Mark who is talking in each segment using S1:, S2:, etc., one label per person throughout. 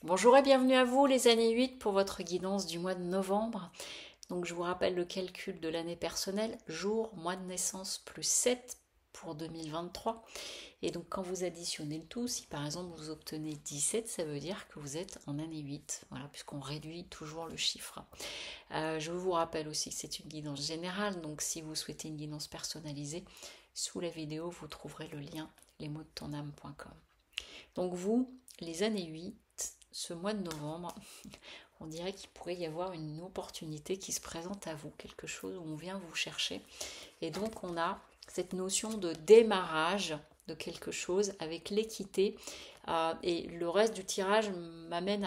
S1: Bonjour et bienvenue à vous les années 8 pour votre guidance du mois de novembre. Donc je vous rappelle le calcul de l'année personnelle, jour, mois de naissance plus 7 pour 2023. Et donc quand vous additionnez le tout, si par exemple vous obtenez 17, ça veut dire que vous êtes en année 8. Voilà, puisqu'on réduit toujours le chiffre. Je vous rappelle aussi que c'est une guidance générale, donc si vous souhaitez une guidance personnalisée, sous la vidéo vous trouverez le lien lesmotsdetonâme.com. Donc vous, les années 8, ce mois de novembre, on dirait qu'il pourrait y avoir une opportunité qui se présente à vous, quelque chose où on vient vous chercher. Et donc on a cette notion de démarrage de quelque chose avec l'équité. Et le reste du tirage m'amène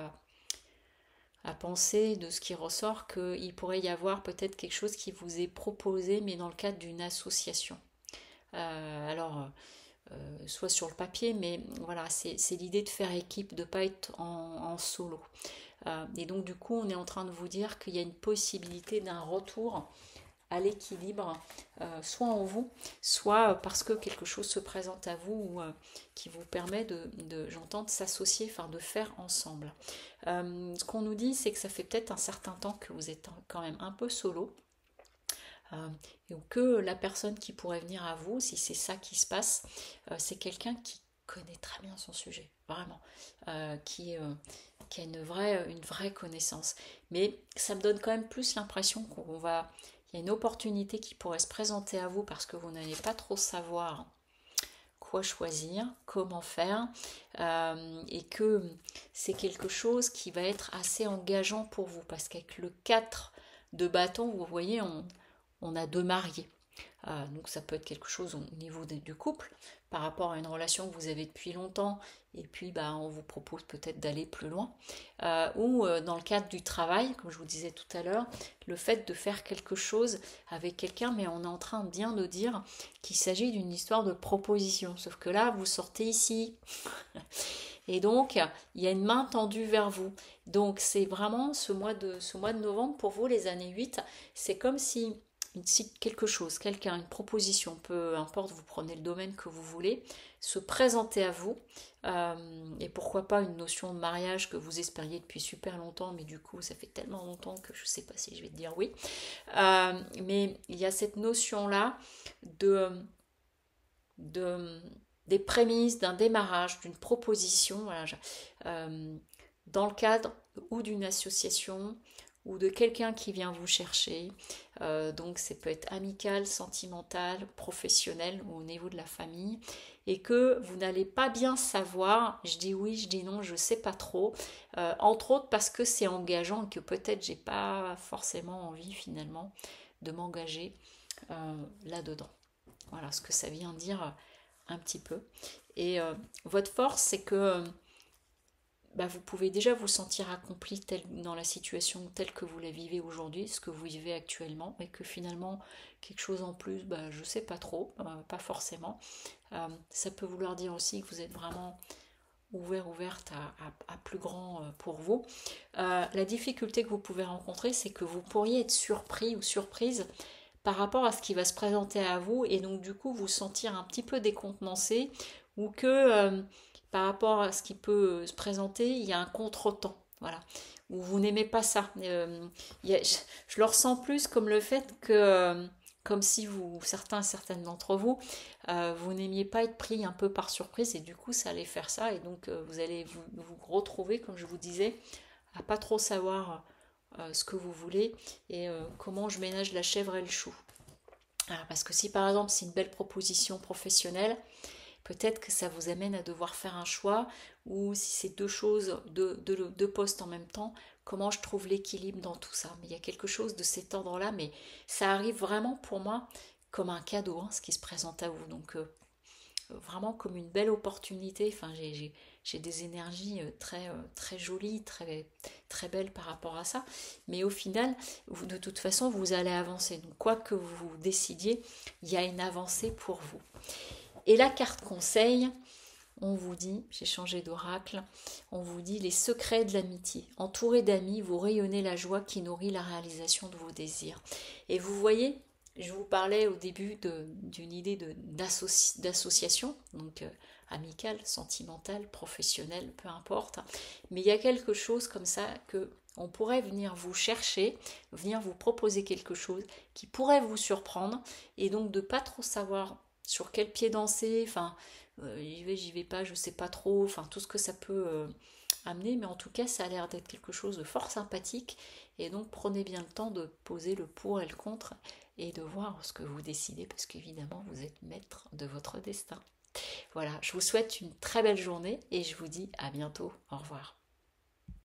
S1: à penser de ce qui ressort qu'il pourrait y avoir peut-être quelque chose qui vous est proposé, mais dans le cadre d'une association. Soit sur le papier, mais voilà, c'est l'idée de faire équipe, de ne pas être en solo. Et donc du coup, on est en train de vous dire qu'il y a une possibilité d'un retour à l'équilibre, soit en vous, soit parce que quelque chose se présente à vous ou, qui vous permet j'entends, de s'associer, enfin de faire ensemble. Ce qu'on nous dit, c'est que ça fait peut-être un certain temps que vous êtes quand même un peu solo, et que la personne qui pourrait venir à vous, si c'est ça qui se passe, c'est quelqu'un qui connaît très bien son sujet, vraiment, qui a une vraie connaissance. Mais ça me donne quand même plus l'impression il y a une opportunité qui pourrait se présenter à vous parce que vous n'allez pas trop savoir quoi choisir, comment faire, et que c'est quelque chose qui va être assez engageant pour vous parce qu'avec le 4 de bâton, vous voyez, on a deux mariés. Donc ça peut être quelque chose au niveau du couple, par rapport à une relation que vous avez depuis longtemps, et puis on vous propose peut-être d'aller plus loin. Ou dans le cadre du travail, comme je vous disais tout à l'heure, le fait de faire quelque chose avec quelqu'un, mais on est en train bien de dire qu'il s'agit d'une histoire de proposition. Sauf que là, vous sortez ici. Et donc, il y a une main tendue vers vous. Donc, c'est vraiment ce mois de novembre, pour vous, les années 8, c'est comme si quelque chose, quelqu'un, une proposition, peu importe, vous prenez le domaine que vous voulez, se présenter à vous, et pourquoi pas une notion de mariage que vous espériez depuis super longtemps, mais du coup ça fait tellement longtemps que je ne sais pas si je vais te dire oui. Mais il y a cette notion-là de, de des prémices, d'un démarrage, d'une proposition, voilà, dans le cadre ou d'une association ou de quelqu'un qui vient vous chercher. Donc ça peut être amical, sentimental, professionnel ou au niveau de la famille. Et que vous n'allez pas bien savoir, je dis oui, je dis non, je ne sais pas trop. Entre autres parce que c'est engageant et que peut-être j'ai pas forcément envie finalement de m'engager là-dedans. Voilà ce que ça vient dire un petit peu. Et votre force, c'est que vous pouvez déjà vous sentir accompli dans la situation telle que vous la vivez aujourd'hui, ce que vous vivez actuellement, et que finalement, quelque chose en plus, je ne sais pas trop, pas forcément. Ça peut vouloir dire aussi que vous êtes vraiment ouverte à plus grand pour vous. La difficulté que vous pouvez rencontrer, c'est que vous pourriez être surpris ou surprise par rapport à ce qui va se présenter à vous et donc du coup vous sentir un petit peu décontenancé ou que par rapport à ce qui peut se présenter, il y a un contretemps. Voilà. Ou vous n'aimez pas ça. Je le ressens plus comme le fait que, comme si certaines d'entre vous, vous n'aimiez pas être pris un peu par surprise et du coup ça allait faire ça et donc vous allez vous retrouver, comme je vous disais, à pas trop savoir ce que vous voulez et comment je ménage la chèvre et le chou. Parce que si par exemple c'est une belle proposition professionnelle, peut-être que ça vous amène à devoir faire un choix, ou si c'est deux choses, deux postes en même temps, comment je trouve l'équilibre dans tout ça. Mais il y a quelque chose de cet ordre-là, mais ça arrive vraiment pour moi comme un cadeau, ce qui se présente à vous. Donc vraiment comme une belle opportunité. Enfin, j'ai des énergies très jolies, très belles par rapport à ça. Mais au final, de toute façon, vous allez avancer. Donc, quoi que vous décidiez, il y a une avancée pour vous. Et la carte conseil, on vous dit, j'ai changé d'oracle, on vous dit les secrets de l'amitié. Entouré d'amis, vous rayonnez la joie qui nourrit la réalisation de vos désirs. Et vous voyez, je vous parlais au début d'une idée d'association, donc amical, sentimental, professionnel, peu importe. Mais il y a quelque chose comme ça que on pourrait venir vous chercher, venir vous proposer quelque chose qui pourrait vous surprendre, et donc de pas trop savoir sur quel pied danser, enfin j'y vais pas, je sais pas trop, enfin tout ce que ça peut amener, mais en tout cas ça a l'air d'être quelque chose de fort sympathique, et donc prenez bien le temps de poser le pour et le contre et de voir ce que vous décidez, parce qu'évidemment vous êtes maître de votre destin. Voilà, je vous souhaite une très belle journée et je vous dis à bientôt. Au revoir.